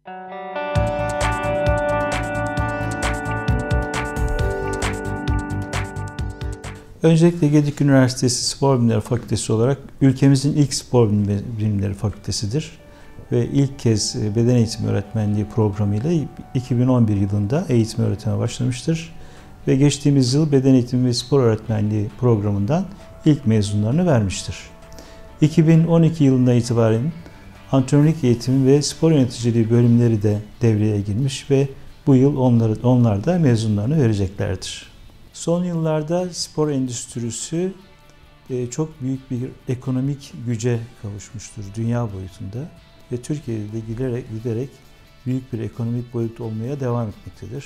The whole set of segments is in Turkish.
Öncelikle Gedik Üniversitesi Spor Bilimleri Fakültesi olarak ülkemizin ilk spor bilimleri fakültesidir. Ve ilk kez beden eğitimi öğretmenliği programıyla 2011 yılında eğitim öğretime başlamıştır. Ve geçtiğimiz yıl beden eğitimi ve spor öğretmenliği programından ilk mezunlarını vermiştir. 2012 yılından itibaren antrenörlük eğitimi ve spor yöneticiliği bölümleri de devreye girmiş ve bu yıl onlar da mezunlarını vereceklerdir. Son yıllarda spor endüstrisi çok büyük bir ekonomik güce kavuşmuştur dünya boyutunda ve Türkiye'de de giderek büyük bir ekonomik boyut olmaya devam etmektedir.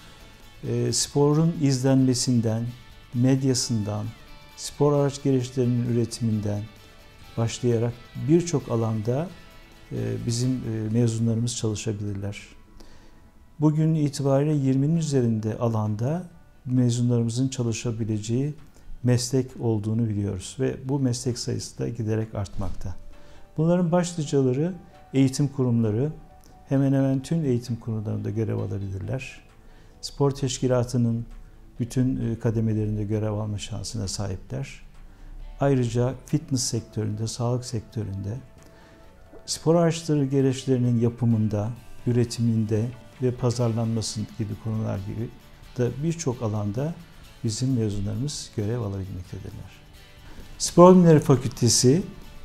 Sporun izlenmesinden, medyasından, spor araç gereçlerinin üretiminden başlayarak birçok alanda bizim mezunlarımız çalışabilirler. Bugün itibariyle 20'nin üzerinde alanda mezunlarımızın çalışabileceği meslek olduğunu biliyoruz ve bu meslek sayısı da giderek artmakta. Bunların başlıcaları eğitim kurumları, hemen hemen tüm eğitim kurumlarında görev alabilirler. Spor teşkilatının bütün kademelerinde görev alma şansına sahipler. Ayrıca fitness sektöründe, sağlık sektöründe, spor araçları gereçlerinin yapımında, üretiminde ve pazarlanması gibi konular gibi da birçok alanda bizim mezunlarımız görev alabilmektedirler. Spor Bilimleri Fakültesi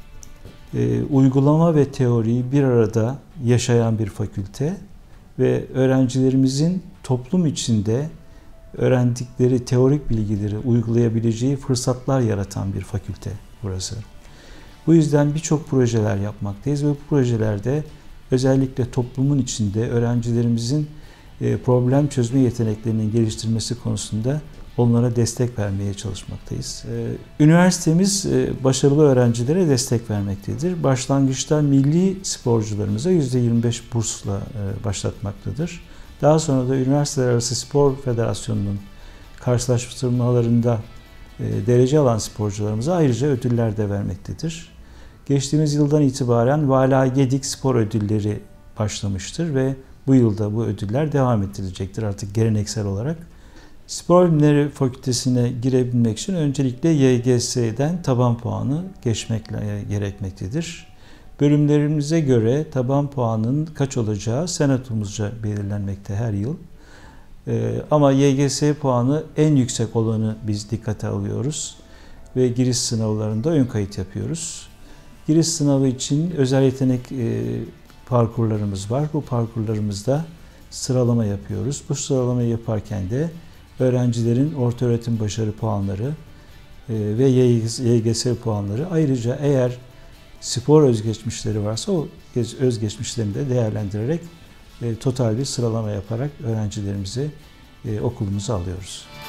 uygulama ve teoriyi bir arada yaşayan bir fakülte ve öğrencilerimizin toplum içinde öğrendikleri teorik bilgileri uygulayabileceği fırsatlar yaratan bir fakülte burası. Bu yüzden birçok projeler yapmaktayız ve bu projelerde özellikle toplumun içinde öğrencilerimizin problem çözme yeteneklerinin geliştirmesi konusunda onlara destek vermeye çalışmaktayız. Üniversitemiz başarılı öğrencilere destek vermektedir. Başlangıçta milli sporcularımıza %25 bursla başlatmaktadır. Daha sonra da Üniversiteler Arası Spor Federasyonu'nun karşılaştırmalarında derece alan sporcularımıza ayrıca ödüller de vermektedir. Geçtiğimiz yıldan itibaren Vala Gedik Spor Ödülleri başlamıştır ve bu yılda bu ödüller devam ettirilecektir artık geleneksel olarak. Spor Bilimleri Fakültesine girebilmek için öncelikle YGS'den taban puanı geçmek gerekmektedir. Bölümlerimize göre taban puanın kaç olacağı senatomuzca belirlenmekte her yıl. Ama YGS puanı en yüksek olanı biz dikkate alıyoruz ve giriş sınavlarında ön kayıt yapıyoruz. Giriş sınavı için özel yetenek parkurlarımız var. Bu parkurlarımızda sıralama yapıyoruz. Bu sıralamayı yaparken de öğrencilerin ortaöğretim başarı puanları ve YGS puanları, ayrıca eğer spor özgeçmişleri varsa o özgeçmişlerini de değerlendirerek total bir sıralama yaparak öğrencilerimizi okulumuza alıyoruz.